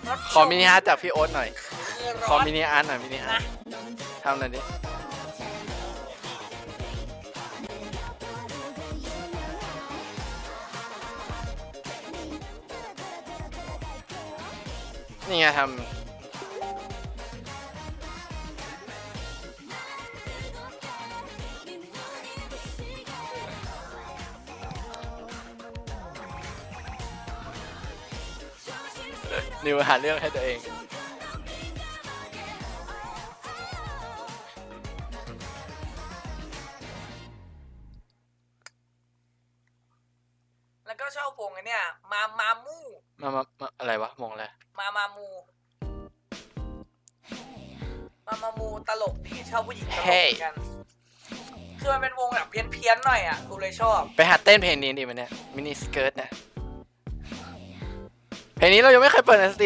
ขอมินิฮาร์ทจากพี่โอ๊ตหน่อยคือขอมินิอาร์ตหน่อยมินิฮาร์ททำหน่อยดินี่ไงทำนิวหาเรื่องให้ตัวเองแล้วก็ชอบวงไอ้เนี่ยมามูมาอะไรวะมองอะไรมามูตลกดีชอบผู้หญิงตลกเหมือนกันคือมันเป็นวงแบบเพี้ยนๆหน่อยอ่ะกูเลยชอบไปหัดเต้นเพลงนี้ดิมันเนี่ยมินิสเกิร์ตนะเพลงนี้เรายังไม่เคยเปิดในสตรีม